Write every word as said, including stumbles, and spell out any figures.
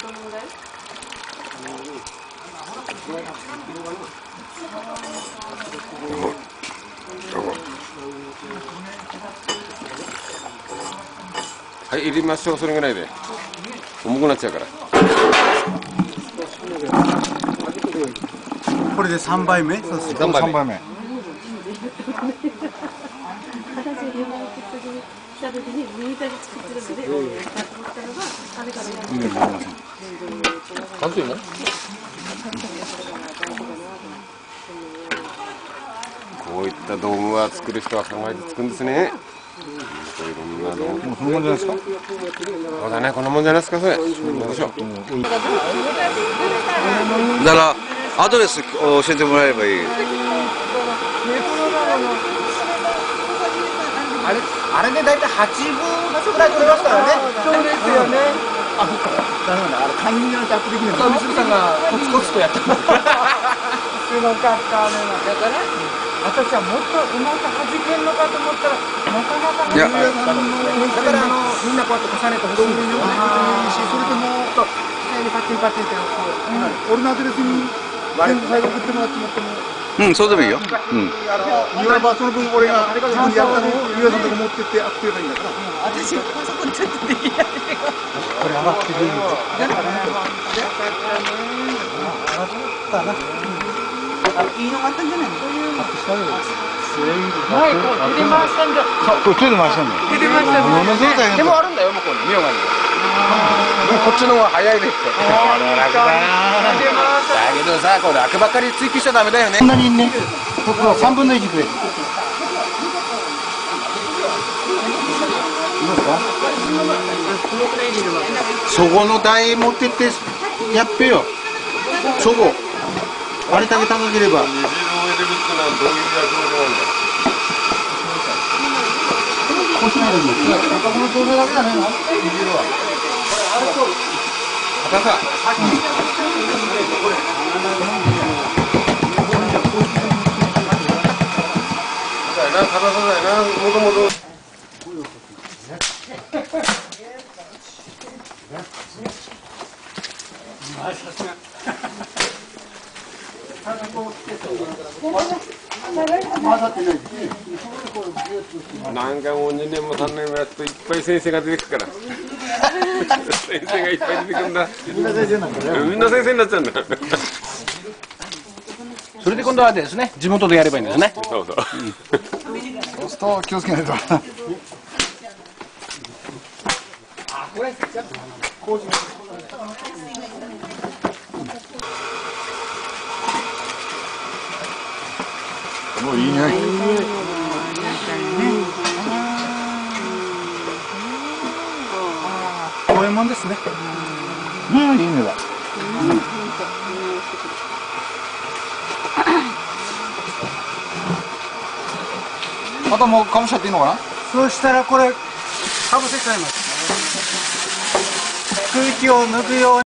はい、入れましょう。それぐらいで重くなっちゃうから。 これでさんばいめ。そうするとさんばいめ。完成もこういった道具は作る人は考えて作るんですね。いろんな道具。 このもんじゃないですか。 そうだね、このもんじゃないですか。それどうでしょう。 だからアドレスを教えてもらえればいい。 あれ、あれでだいたいはちぶん場所ぐらい取れますからね。そうですよね。あ、そっか。だめだ、あれ管理人のアップできない。みするさんがコツコツとやってます。すごかったね。だから、私はもっとうまく弾けんのかと思ったら、なかなか弾けない。だからあのみんなこうやって重ねてほしいんですよね。それでもっと下にパッチンパッチンってこう、俺のアドレスに全部最後送ってもらってもらっても。 うん、そうでもいいよ。うん。 いわばその分俺が自分でやったのをゆうやさんのとこ持ってってアップすればいいんだから。 私パソコンちょっとできない。 これ上がってくるんだ。だからね。上がったな。 いいのがあったんじゃないの？ アップしたよ。 前こう手で回したんだ。 これ手で回したんだよ。 手で回したんだ。 ものすごい大変だ。 でもあるんだよ、向こうに、妙がに。こっちの方が早いですよ。楽だな。だけどさ、これ楽ばっかり追求しちゃダメだよね。 こんなにね、ところ三分の一くれる。どうですか？そこの台持ってってやっぺよ。そこ。あれだけ高ければ。 煮汁を入れるってのはどういう役割なんだ。 こうしないでいい。この透明だけじゃないの？煮汁は。 高さ。だよな、高さだよな、もともと。なんかもうにねんもさんねんもやっていっぱい先生が出てくるから先生がいっぱい出てくるんだ。みんな先生なんだね。みんな先生になっちゃうんだ。 それで今度はですね、地元でやればいいんですね。 そうそう。 そうすると気をつけないと。もういいね。こういうもんですね。うん、いいねだ。あともうかぶしちゃっていいのかな。そうしたらこれかぶせちゃいます。空気を抜くように。